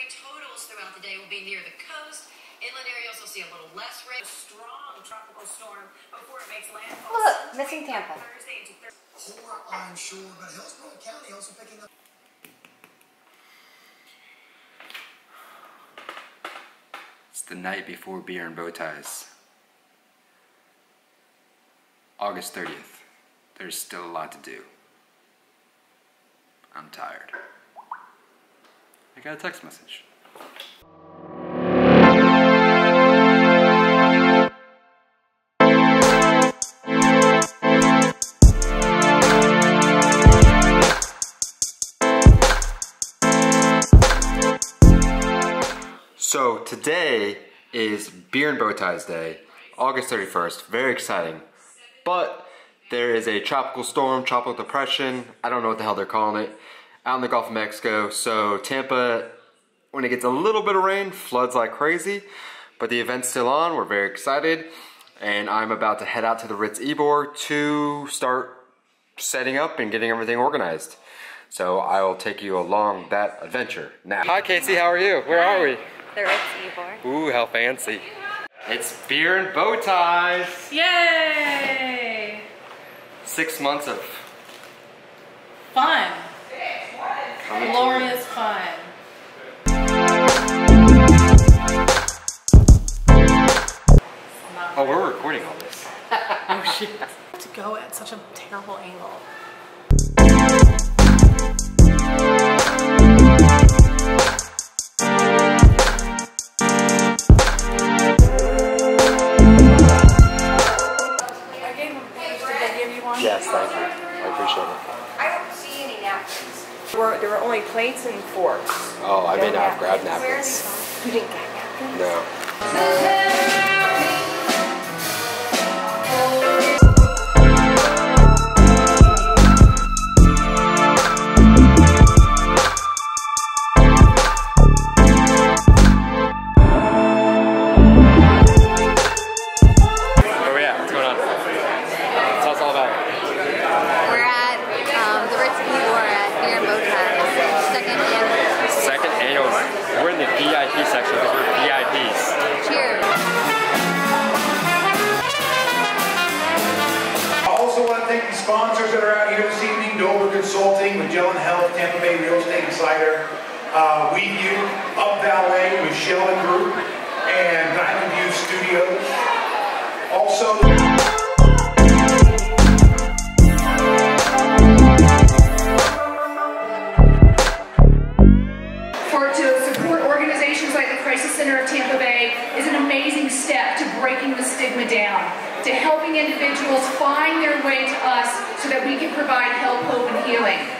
totals throughout the day will be near the coast. Inland areas will see a little less rain. A strong tropical storm before it makes landfall. Look, missing Tampa. Thursday into Thursday. Poor on shore, but Hillsborough County also picking up. It's the night before beer and bow ties. August 30th. There's still a lot to do. I'm tired. I got a text message. So today is Beer and Bow Ties Day, August 31st, very exciting. But there is a tropical storm, tropical depression, I don't know what the hell they're calling it, out in the Gulf of Mexico. So Tampa, when it gets a little bit of rain, floods like crazy. But the event's still on, we're very excited. And I'm about to head out to the Ritz Ybor to start setting up and getting everything organized. So I will take you along that adventure now. Hi Casey, how are you? Where are we? The Ritz Ybor. Ooh, how fancy. It's Beer and Bow Ties. Yay! 6 months of Fun. Glorious fun. Oh, we're recording all this. Oh shit. To go at such a terrible angle. Yes, thank you. I appreciate it. I don't see any napkins. There were only plates and forks. Oh, I may not have grabbed napkins. You didn't get napkins? No. VIP section because we're VIPs. Cheers. I also want to thank the sponsors that are out here this evening: Dover Consulting, Magellan Health, Tampa Bay Real Estate Insider, WeView, Up Valet, Michelle and Group, and Diamond View Studios. Also. Center of Tampa Bay is an amazing step to breaking the stigma down, to helping individuals find their way to us so that we can provide help, hope, and healing.